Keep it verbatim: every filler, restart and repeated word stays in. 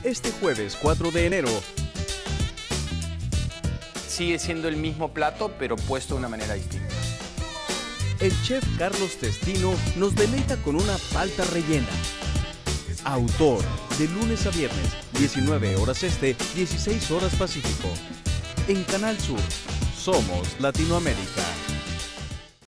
Este jueves cuatro de enero. Sigue siendo el mismo plato, pero puesto de una manera distinta. El chef Carlos Testino nos deleita con una palta rellena. Autor, de lunes a viernes, diecinueve horas este, dieciséis horas Pacífico. En Canal Sur, somos Latinoamérica.